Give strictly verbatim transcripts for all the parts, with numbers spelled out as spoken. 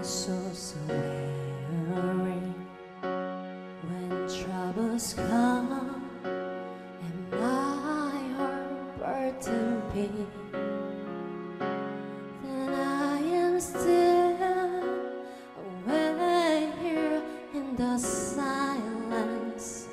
so, so weary when troubles come and my heart burden be. Then I am still away here in the silence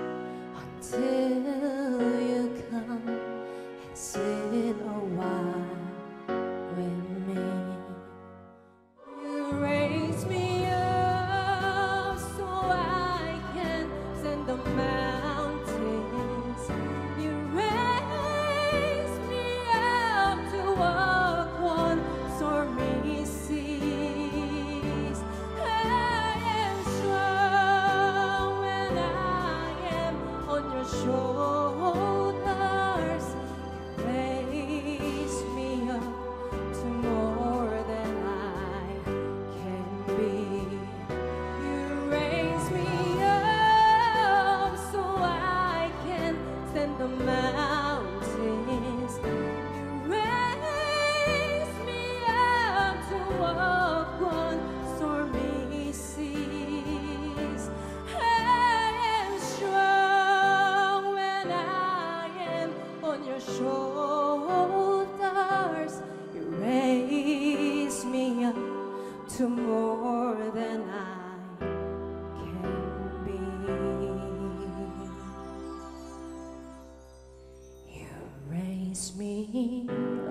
until you come and sit a while with me. You raise me up so I can stand the mountains. You raise me up to walk on stormy seas. I am strong when I am on your shoulders. You raise me up to more than I can be. You raise me up so I can stand the mountains. You raise me up to walk on stormy seas. I am strong when I am on your shoulders. You raise me up to more than I can be. You raise me